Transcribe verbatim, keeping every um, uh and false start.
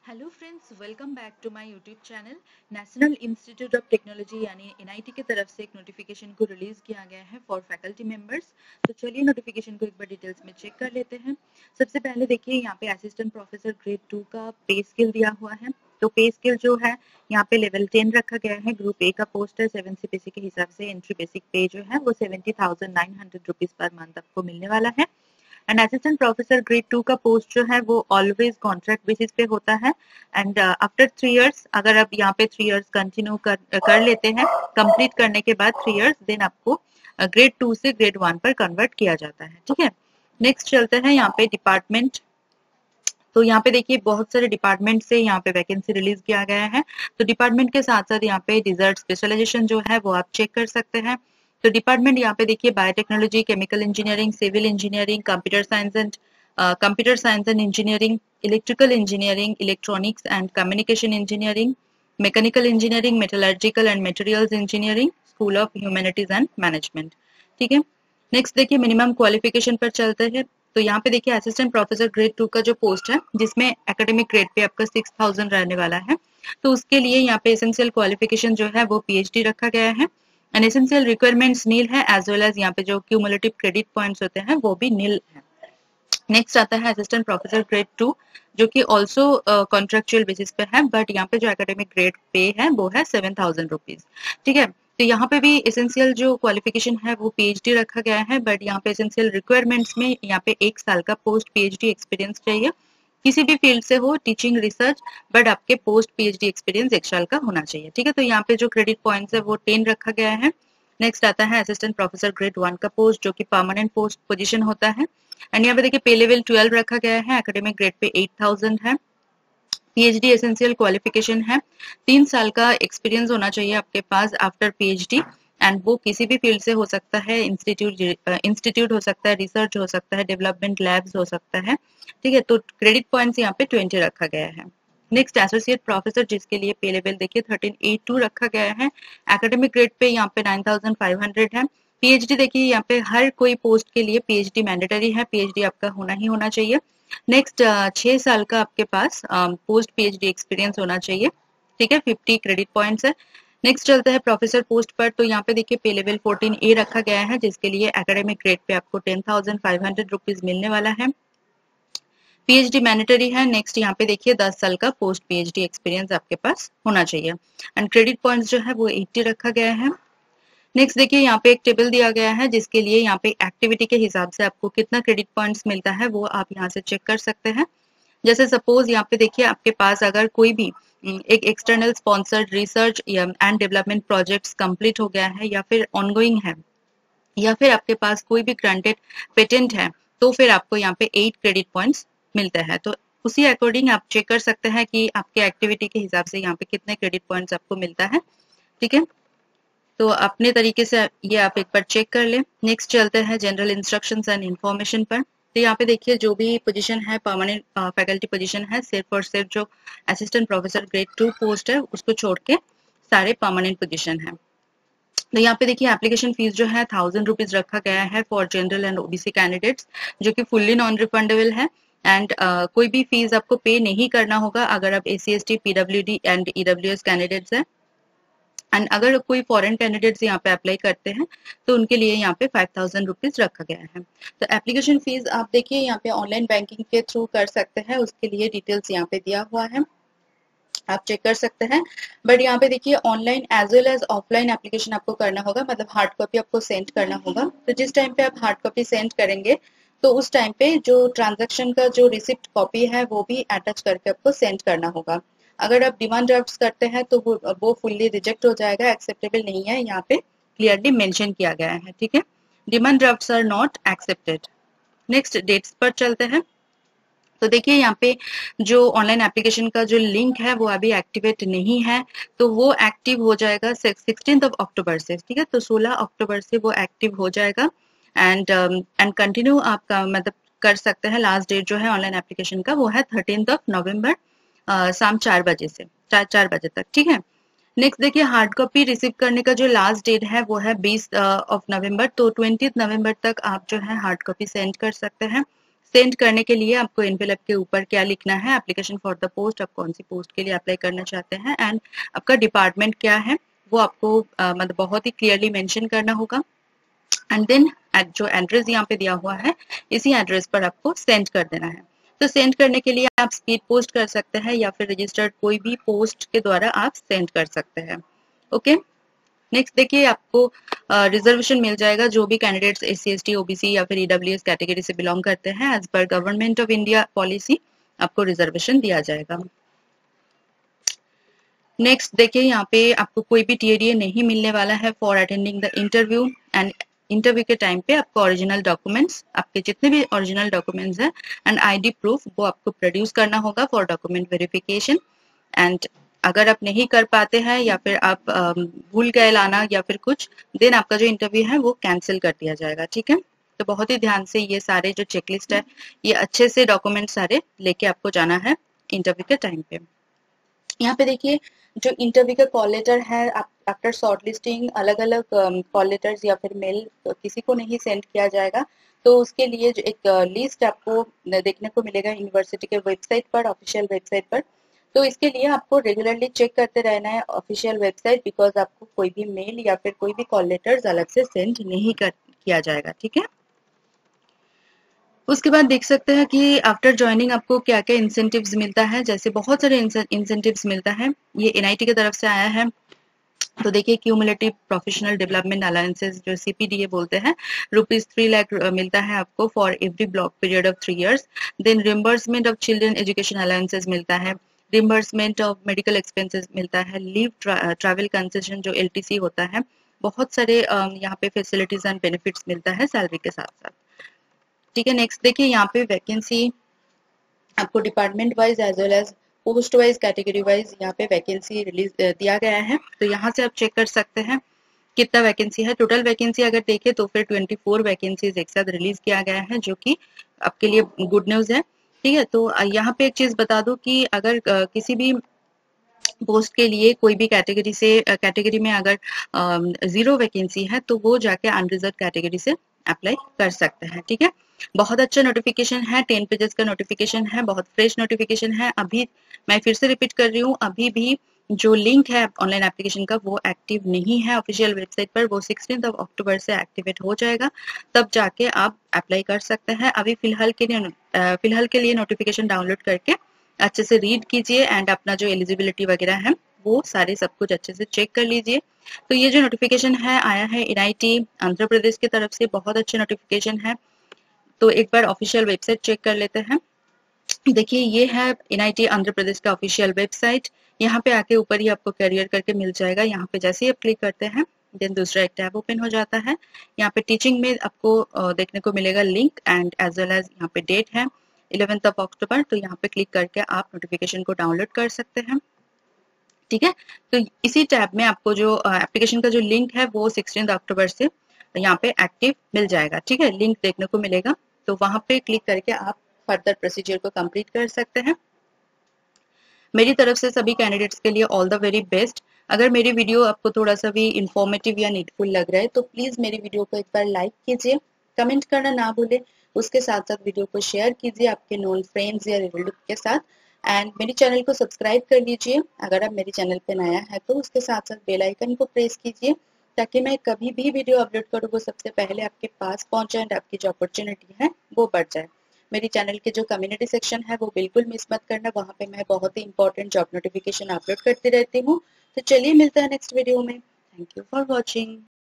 Hello friends, welcome back to my YouTube channel. National institute of technology यानी NIT की तरफ से एक नोटिफिकेशन को रिलीज किया गया है फॉर फैकल्टी मेंबर्स। तो चलिए नोटिफिकेशन को एक बार डिटेल्स में चेक कर लेते हैं। सबसे पहले देखिए यहाँ पे असिस्टेंट प्रोफेसर ग्रेड टू का पे स्केल दिया हुआ है। तो पे स्केल जो है यहाँ पे लेवल टेन रखा गया है। ग्रुप ए का पोस्ट है सेवन सीपीसी के हिसाब से। एंट्री बेसिक पे जो है वो seventy thousand nine hundred rupees per month आपको मिलने वाला है। And assistant professor grade two का पोस्ट जो है वो ऑलवेज कॉन्ट्रैक्ट बेसिस पे होता है। एंड आफ्टर थ्री इयर्स अगर आप यहाँ पे थ्री इयर्स कंटिन्यू कर कर लेते हैं, कंप्लीट करने के बाद थ्री इयर्स देन आपको ग्रेड टू से ग्रेड वन पर कन्वर्ट किया जाता है। ठीक है, नेक्स्ट चलते हैं यहाँ पे डिपार्टमेंट। तो यहाँ पे देखिए बहुत सारे डिपार्टमेंट से यहाँ पे वैकेंसी रिलीज किया गया है। तो डिपार्टमेंट के साथ साथ यहाँ पे डिजर्ट स्पेशलाइजेशन जो है वो आप चेक कर सकते हैं। तो डिपार्टमेंट यहाँ पे देखिए biotechnology, chemical engineering, civil engineering, computer science and computer science and engineering, electrical engineering, electronics and communication engineering, mechanical engineering, metallurgical and materials engineering, school of humanities and management. ठीक है, next देखिए minimum qualification पर चलते हैं। तो यहाँ पे देखिए असिस्टेंट प्रोफेसर ग्रेड टू का जो पोस्ट है जिसमें एकेडमिक ग्रेड पे आपका सिक्स थाउजेंड रहने वाला है। तो उसके लिए यहाँ पे एसेंशियल क्वालिफिकेशन जो है वो पीएचडी रखा गया है। एंड एसेंशियल रिक्वायरमेंट्स नील है, एज वेल एज यहाँ पे जो क्यूमुलेटिव क्रेडिट पॉइंट्स होते हैं वो भी नील है। नेक्स्ट आता है असिस्टेंट प्रोफेसर ग्रेड टू जो कि ऑल्सो कॉन्ट्रेक्चुअल बेसिस पे है, बट यहाँ पे जो एकेडमिक ग्रेड पे है वो है सेवन थाउजेंड रुपीज। ठीक है, तो यहाँ पे भी एसेंशियल जो क्वालिफिकेशन है वो पीएचडी रखा गया है, बट यहाँ पे एसेंशियल रिक्वायरमेंट्स में यहाँ पे एक साल का पोस्ट पीएचडी एक्सपीरियंस चाहिए, किसी भी फील्ड से हो, टीचिंग, रिसर्च, बट आपके पोस्ट पीएचडी एक्सपीरियंस एक साल का होना चाहिए। ठीक है, तो यहाँ पे जो क्रेडिट पॉइंट्स है वो टेन रखा गया है। नेक्स्ट आता है असिस्टेंट प्रोफेसर ग्रेड वन का पोस्ट जो कि परमानेंट पोस्ट पोजीशन होता है। एंड यहाँ पे देखिए पे लेवल ट्वेल्व रखा गया है, academic grade pay eight thousand है, पीएचडी एसेंशियल क्वालिफिकेशन है, तीन साल का एक्सपीरियंस होना चाहिए आपके पास आफ्टर पीएचडी। एंड वो किसी भी फील्ड से हो सकता है, इंस्टीट्यूट इंस्टीट्यूट हो सकता है, रिसर्च हो सकता है, डेवलपमेंट लैब्स हो सकता है। ठीक है, तो क्रेडिट पॉइंट्स यहाँ पे ट्वेंटी रखा गया है। नेक्स्ट एसोसिएट प्रोफेसर जिसके लिए पे लेवल देखिए थर्टीन एट टू रखा गया है, एकेडमिक ग्रेड पे यहाँ पे नाइन थाउजेंड फाइव हंड्रेड है। पीएचडी देखिए यहाँ पे हर कोई पोस्ट के लिए पीएचडी मैंडेटरी है, पीएचडी आपका होना ही होना चाहिए। नेक्स्ट छह साल का आपके पास पोस्ट पीएचडी एक्सपीरियंस होना चाहिए। ठीक है, फिफ्टी क्रेडिट पॉइंट्स है। नेक्स्ट चलते हैं प्रोफेसर पोस्ट पर। तो यहाँ पे देखिए पे लेवल फोर्टीन ए रखा गया है जिसके लिए एकेडमिक ग्रेड पे आपको ten thousand five hundred rupees मिलने वाला है, पीएचडी मैंडेटरी है। नेक्स्ट यहाँ पे देखिए दस साल का पोस्ट पीएचडी एक्सपीरियंस आपके पास होना चाहिए। एंड क्रेडिट पॉइंट्स जो है वो एट्टी रखा गया है। नेक्स्ट देखिए यहाँ पे एक टेबल दिया गया है जिसके लिए यहाँ पे एक्टिविटी के हिसाब से आपको कितना क्रेडिट पॉइंट्स मिलता है वो आप यहाँ से चेक कर सकते हैं। जैसे सपोज यहाँ पे देखिए आपके पास अगर कोई भी एक external sponsored research and development projects complete हो गया है या फिर ऑनगोइंग है या फिर आपके पास कोई भी ग्रांटेड पेटेंट है तो फिर आपको यहाँ पे एट क्रेडिट पॉइंट्स मिलता है। तो उसी अकॉर्डिंग आप चेक कर सकते हैं कि आपके एक्टिविटी के हिसाब से यहाँ पे कितने क्रेडिट पॉइंट्स आपको मिलता है। ठीक है, तो अपने तरीके से ये आप एक बार चेक कर लें। नेक्स्ट चलते हैं जनरल इंस्ट्रक्शंस एंड इंफॉर्मेशन पर। तो यहाँ पे देखिए जो भी पोजीशन है परमानेंट फैकल्टी पोजीशन है, सिर्फ और सिर्फ जो assistant professor grade two post है उसको छोड़ के सारे परमानेंट पोजीशन है। तो यहाँ पे देखिए एप्लीकेशन फीस जो है थाउजेंड रुपीज रखा गया है for general and OBC candidates जो कि फुल्ली नॉन रिफंडेबल है। एंड uh, कोई भी फीस आपको पे नहीं करना होगा अगर आप S C S T, PWD and EWS candidates हैं। एंड अगर कोई फॉरेन कैंडिडेट्स यहाँ पे अप्लाई करते हैं तो उनके लिए यहाँ पे फाइव थाउजेंड रुपीज रखा गया है। तो एप्लीकेशन फीस आप देखिए यहाँ पे ऑनलाइन बैंकिंग के थ्रू कर सकते हैं, उसके लिए डिटेल्स यहाँ पे दिया हुआ है, आप चेक कर सकते हैं। बट यहाँ पे देखिए online as well as offline application आपको करना होगा, मतलब हार्ड कॉपी आपको सेंड करना होगा। तो जिस टाइम पे आप हार्ड कॉपी सेंड करेंगे तो उस टाइम पे जो ट्रांजैक्शन का जो रिसिप्ट कॉपी है वो भी अटैच करके आपको सेंड करना होगा। अगर आप डिमांड ड्राफ्ट करते हैं तो वो वो फुल्ली रिजेक्ट हो जाएगा, एक्सेप्टेबल नहीं है, यहाँ पे क्लियरली मेंशन किया गया है। ठीक है, demand drafts are not accepted. Next dates पर चलते हैं। तो देखिए यहाँ पे जो ऑनलाइन एप्लीकेशन का जो लिंक है वो अभी एक्टिवेट नहीं है, तो वो एक्टिव हो जाएगा सिक्सटीन ऑफ अक्टूबर से। ठीक है, तो सोलह अक्टूबर से वो एक्टिव हो जाएगा। एंड एंड कंटिन्यू आपका मतलब कर सकते हैं। लास्ट डेट जो है ऑनलाइन एप्लीकेशन का वो है थर्टीन ऑफ नवंबर शाम चार बजे से चार चार बजे तक। ठीक है, नेक्स्ट देखिए हार्ड कॉपी रिसीव करने का जो लास्ट डेट है वो है बीस ऑफ नवंबर, तो ट्वेंटी नवंबर तक आप जो है हार्ड कॉपी सेंड कर सकते हैं। सेंड करने के लिए आपको एनवेलप के ऊपर क्या लिखना है, एप्लीकेशन फॉर द पोस्ट, आप कौन सी पोस्ट के लिए अप्लाई करना चाहते हैं, एंड आपका डिपार्टमेंट क्या है वो आपको uh, मतलब बहुत ही क्लियरली मेंशन करना होगा। एंड देन जो एड्रेस यहाँ पे दिया हुआ है इसी एड्रेस पर आपको सेंड कर देना है। तो सेंड करने के लिए आप स्पीड पोस्ट कर सकते हैं या फिर रजिस्टर्ड कोई भी पोस्ट के द्वारा आप सेंड कर सकते हैं। ओके, नेक्स्ट देखिए, आपको रिजर्वेशन uh, मिल जाएगा जो भी candidates S C S T OBC या फिर ईडब्ल्यूएस कैटेगरी से बिलोंग करते हैं। As per government of India policy आपको रिजर्वेशन दिया जाएगा। नेक्स्ट देखिए, यहाँ पे आपको कोई भी टीएडीए नहीं मिलने वाला है for attending the interview. And interview के टाइम पे आपको ओरिजिनल डॉक्यूमेंट्स, आपके जितने भी ओरिजिनल डॉक्यूमेंट्स हैं एंड आईडी प्रूफ वो आपको प्रोड्यूस करना होगा फॉर डॉक्यूमेंट वेरिफिकेशन। एंड अगर आप नहीं कर पाते हैं या फिर आप भूल गए लाना या फिर कुछ, देन आपका जो इंटरव्यू है वो कैंसिल कर दिया जाएगा। ठीक है, तो बहुत ही ध्यान से ये सारे जो चेकलिस्ट है ये अच्छे से डॉक्यूमेंट सारे लेके आपको जाना है इंटरव्यू के टाइम पे। यहाँ पे देखिए, जो इंटरव्यू का कॉल लेटर है आफ्टर शॉर्टलिस्टिंग, अलग अलग कॉल लेटर्स या फिर मेल तो किसी को नहीं सेंड किया जाएगा। तो उसके लिए जो एक लिस्ट आपको देखने को मिलेगा यूनिवर्सिटी के वेबसाइट पर, ऑफिशियल वेबसाइट पर। तो इसके लिए आपको रेगुलरली चेक करते रहना है ऑफिशियल वेबसाइट, बिकॉज आपको कोई भी मेल या फिर कोई भी कॉल लेटर्स अलग से सेंड नहीं कर किया जाएगा। ठीक है, उसके बाद देख सकते हैं कि आफ्टर ज्वाइनिंग आपको क्या क्या इंसेंटिव्स मिलता है। जैसे बहुत सारे इंसेंटिव्स मिलता है, ये एनआईटी की तरफ से आया है। तो देखिए, क्यूमुलेटिव प्रोफेशनल डेवलपमेंट अलाउंसेस जो सीपीडीए बोलते हैं, रुपीज थ्री लाख मिलता है आपको for every block period of three years. Then reimbursement of children education allowances मिलता है, रिम्बर्समेंट ऑफ मेडिकल एक्सपेंसेस मिलता है, लीव ट्रैवल कंसेशन जो एलटीसी होता है, बहुत सारे यहाँ पे फैसिलिटीज एंड बेनिफिट्स मिलता है सैलरी के साथ साथ। ठीक है, नेक्स्ट देखिए, यहाँ पे वैकेंसी आपको department wise as well as post wise category wise यहाँ पे वैकेंसी रिलीज दिया गया है। तो यहाँ से आप चेक कर सकते हैं कितना वैकेंसी है। टोटल वैकेंसी अगर देखें तो फिर चौबीस वैकेंसीज एक साथ रिलीज किया गया है, जो कि आपके लिए गुड न्यूज है। ठीक है, तो यहाँ पे एक चीज बता दूं कि अगर किसी भी पोस्ट के लिए कोई भी कैटेगरी से कैटेगरी में अगर जीरो वैकेंसी है तो वो जाके अनरिजर्व कैटेगरी से अप्लाई कर सकते हैं। ठीक है, बहुत अच्छा नोटिफिकेशन है, टेन पेजेस का नोटिफिकेशन है, बहुत फ्रेश नोटिफिकेशन है। अभी मैं फिर से रिपीट कर रही हूँ, अभी भी जो लिंक है ऑनलाइन एप्लीकेशन का वो एक्टिव नहीं है ऑफिशियल वेबसाइट पर। वो सिक्सटीन ऑफ अक्टूबर से एक्टिवेट हो जाएगा, तब जाके आप अप्लाई कर सकते हैं। अभी फिलहाल के लिए फिलहाल के लिए नोटिफिकेशन डाउनलोड करके अच्छे से रीड कीजिए एंड अपना जो एलिजिबिलिटी वगैरह है वो सारे सब कुछ अच्छे से चेक कर लीजिए। तो ये जो नोटिफिकेशन है आया है एनआईटी आंध्र प्रदेश की तरफ से, बहुत अच्छा नोटिफिकेशन है। तो एक बार ऑफिशियल वेबसाइट चेक कर लेते हैं। देखिए, ये है एनआईटी आंध्र प्रदेश का ऑफिशियल वेबसाइट। यहाँ पे आके ऊपर ही आपको करियर करके मिल जाएगा। यहाँ पे जैसे ही आप क्लिक करते हैं देन दूसरा एक टैब ओपन हो जाता है। यहाँ पे टीचिंग में आपको देखने को मिलेगा link and as well as यहाँ पे डेट है इलेवेंथ ऑफ अक्टूबर। तो यहाँ पे क्लिक करके आप नोटिफिकेशन को डाउनलोड कर सकते हैं। ठीक है, तो इसी टैब में आपको जो एप्लीकेशन का जो लिंक है वो सिक्सटीन अक्टूबर से यहाँ पे एक्टिव मिल जाएगा। ठीक है, लिंक देखने को मिलेगा, तो वहां पे क्लिक करके आप फर्दर प्रोसीजर को कंप्लीट कर सकते हैं। मेरी तरफ से सभी कैंडिडेट्स के लिए ऑल द वेरी बेस्ट। अगर मेरी वीडियो आपको थोड़ा सा भी इंफॉर्मेटिव या नीडफुल लग रहा है तो प्लीज मेरी वीडियो को एक बार लाइक कीजिए, कमेंट करना ना भूले, उसके साथ साथ वीडियो को शेयर कीजिए आपके नोन फ्रेंड्स या रिलेटिव के साथ। एंड मेरे चैनल को सब्सक्राइब कर लीजिए। अगर आप मेरे चैनल पे नया है तो उसके साथ साथ बेल आइकन को प्रेस कीजिए, ताकि मैं कभी भी वीडियो अपलोड करूँ वो सबसे पहले आपके पास पहुंचे एंड आपकी जो अपॉर्चुनिटी है वो बढ़ जाए। मेरी चैनल के जो कम्युनिटी सेक्शन है वो बिल्कुल मिस मत करना, वहाँ पे मैं बहुत ही इंपॉर्टेंट जॉब नोटिफिकेशन अपलोड करती रहती हूँ। तो चलिए मिलते हैं नेक्स्ट वीडियो में। Thank you for watching.